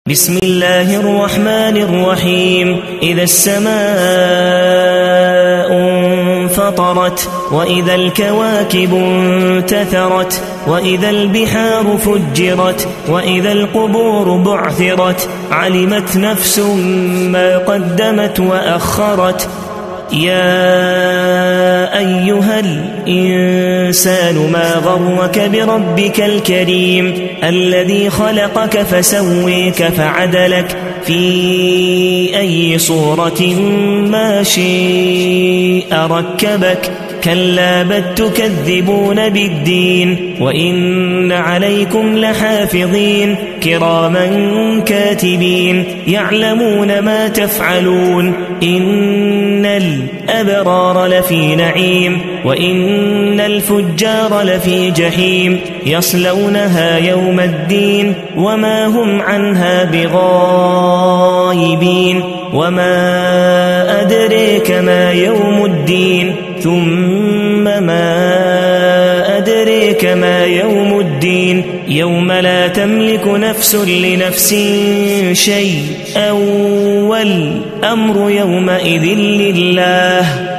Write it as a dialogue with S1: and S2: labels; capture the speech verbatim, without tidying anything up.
S1: بسم الله الرحمن الرحيم. إذا السماء انفطرت وإذا الكواكب انتثرت وإذا البحار فجرت وإذا القبور بعثرت علمت نفس ما قدمت وأخرت. يا أيها الإنسان ما غرك بربك الكريم الذي خلقك فسويك فعدلك في أي صورة ما شاء ركبك. كلا بل تكذبون بالدين وإن عليكم لحافظين كراما كاتبين يعلمون ما تفعلون. إن الأبرار لفي نعيم وإن الفجار لفي جحيم يصلونها يوم الدين وما هم عنها بغائبين. وما أدريك ما يوم الدين ثم ما أدريك ما يوم الدين يوم لا تملك نفس لنفس شيئا والأمر يومئذ لله.